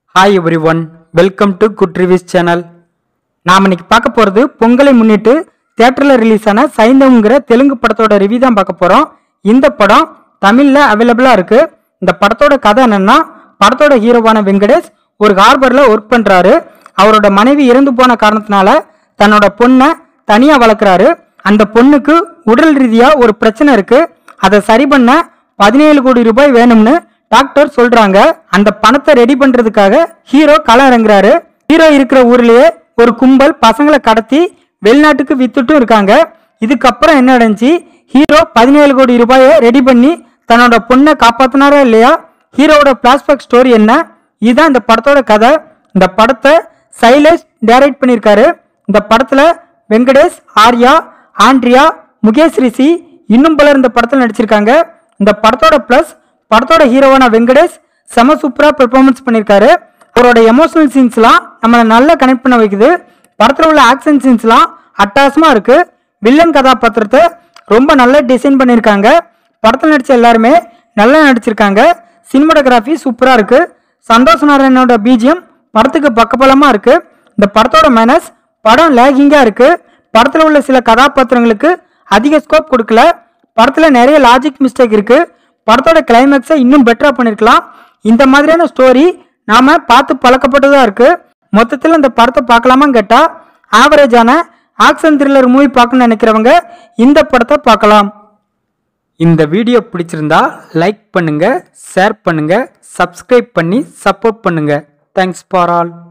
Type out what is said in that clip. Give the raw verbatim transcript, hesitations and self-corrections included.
Hi everyone, welcome to Good Reviews channel. நாம இன்னைக்கு பார்க்க போறது பொங்கலை முன்னிட்டு தியேட்டர்ல ரிலீஸ் ஆன சைந்தவங்கிற தெலுங்கு படத்தோட ரிவ்யூ தான் பார்க்க போறோம். இந்த படம் தமிழ்ல அவைலபிளா இருக்கு. இந்த படத்தோட கதை என்னன்னா, படத்தோட ஹீரோவான வெங்கடேஷ் ஒரு ஹார்பர்ல ஒர்க் பண்றாரு. அவரோட மனைவி இறந்து போன காரணத்தினால தன்னோட பொண்ணை தனியா வளர்க்குறாரு. அந்த பொண்ணுக்கு உடல் ரீதியா ஒரு பிரச்சனை இருக்கு. அதை சரி பண்ண பதினேழு கோடி ரூபாய் வேணும்னு டாக்டர் சொல்றாங்க. அந்த பணத்தை ரெடி பண்றதுக்காக ஹீரோ களம் இறங்குறாரு. ஹீரோ இருக்கிற ஊர்லயே ஒரு கும்பல் பசங்களை கடத்தி வெளிநாட்டுக்கு வித்துட்டும் இருக்காங்க. இதுக்கப்புறம் என்ன நடந்துச்சு, ஹீரோ பதினேழு கோடி ரூபாயை ரெடி பண்ணி தன்னோட பொண்ணை காப்பாத்தினாரா இல்லையா, ஹீரோவோட பிளாஷ்பேக் ஸ்டோரி என்ன, இதுதான் இந்த படத்தோட கதை. இந்த படத்தை சைலேஷ் டைரக்ட் பண்ணியிருக்காரு. இந்த படத்துல வெங்கடேஷ், ஆர்யா, ஆண்ட்ரியா, முகேஷ் ரிஷி இன்னும் பலர் இந்த படத்தில் நடிச்சிருக்காங்க. இந்த படத்தோட பிளஸ், படத்தோட ஹீரோவான வெங்கடேஷ் செம சூப்பரா பெர்ஃபார்மன்ஸ் பண்ணியிருக்காரு. அவரோட எமோஷனல் சீன்ஸ்லாம் நம்மளை நல்லா கனெக்ட் பண்ண வைக்குது. படத்தில் உள்ள ஆக்ஷன் சீன்ஸ்லாம் அட்டகாசமா இருக்கு. வில்லன் கதாபாத்திரத்தை ரொம்ப நல்லா டிசைன் பண்ணியிருக்காங்க. படத்தில் நடிச்ச எல்லாருமே நல்லா நடிச்சிருக்காங்க. சினிமாட்டோகிராஃபி சூப்பரா இருக்கு. சந்தோஷ் நாராயணனோட பிஜிஎம் படத்துக்கு பக்கபலமா இருக்கு. இந்த படத்தோட மைனஸ், படம் லேகிங்கா இருக்கு. படத்தில் உள்ள சில கதாபாத்திரங்களுக்கு அதிக ஸ்கோப் கொடுக்கல. படத்தில் நிறைய லாஜிக் மிஸ்டேக் இருக்கு. படத்தோட கிளைமேக்ஸை இன்னும் பெட்டரா பண்ணிருக்கலாம். இந்த மாதிரியான ஸ்டோரி நாம பார்த்து பழக்கப்பட்டதா இருக்கு. மொத்தத்தில் இந்த படத்தை பார்க்கலாமான்னு கேட்டா, ஆவரேஜான ஆக்ஷன் த்ரில்லர் மூவி பார்க்கணும்னு நினைக்கிறவங்க இந்த படத்தை பார்க்கலாம். இந்த வீடியோ பிடிச்சிருந்தா லைக் பண்ணுங்க, ஷேர் பண்ணுங்க, சப்ஸ்கிரைப் பண்ணி சப்போர்ட் பண்ணுங்க. Thanks for all.